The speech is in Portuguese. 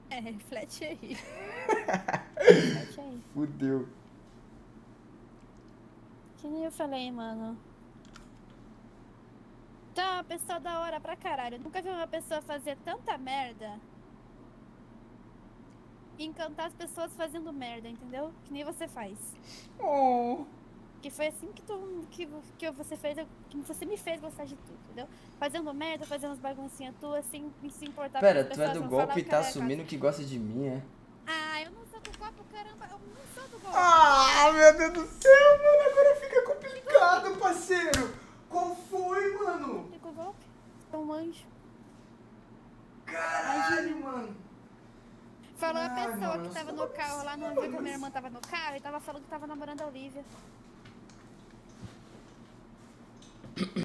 É, reflete aí. Reflete aí. Fudeu. Que nem eu falei, mano. Tá uma pessoa da hora pra caralho. Eu nunca vi uma pessoa fazer tanta merda e encantar as pessoas fazendo merda, entendeu? Que nem você faz. Oh. Que foi assim que você fez, que você me fez gostar de tudo, entendeu? Fazendo merda, fazendo as baguncinhas tuas, sem se importar porque Pera, as tu é pessoas do vão falar golpe o e tá cara é gato. assumindo que gosta de mim, é? Ah, eu não sou do golpe, caramba, eu não sou do golpe. Ah, meu Deus do céu, mano, agora fica Que complicado, golpe? parceiro. Qual foi, mano? Aplicou golpe? Sou um anjo. Caralho, Imagina. mano. Falou a Ai, pessoa mano, que não tava sou no carro lá, assim, não viu que a mano. minha irmã tava no carro e tava falando que tava namorando a Olivia.